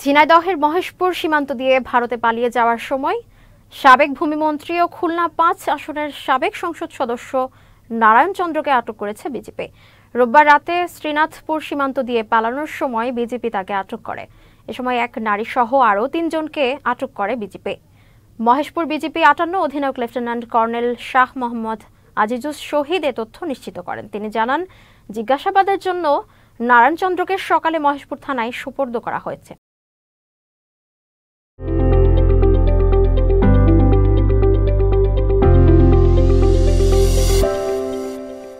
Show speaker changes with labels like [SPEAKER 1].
[SPEAKER 1] ঝিনাইদহের মহেশপুর সীমান্ত দিয়ে ভারতে পালিয়ে যাওয়ার সময় সাবেক ভূমিমন্ত্রী ও খুলনা ৫ আসনের সাবেক সংসদ সদস্য নারায়ণ চন্দ্রকে আটক করেছে বিজেপি। রোববার রাতে শ্রীনাথপুর সীমান্ত দিয়ে পালানোর সময় বিজেপি তাকে আটক করে। এ সময় এক নারী সহ আরও ৩ জনকে আটক করে বিজেপি। মহেশপুর বিজেপি ৫৮ অধিনায়ক লেফটেন্যান্ট কর্নেল শাহ মোহাম্মদ আজিজুস শহীদ এ তথ্য নিশ্চিত করেন। তিনি জানান, জিজ্ঞাসাবাদের জন্য নারায়ণ চন্দ্রকে সকালে মহেশপুর থানায় সোপর্দ করা হয়েছে।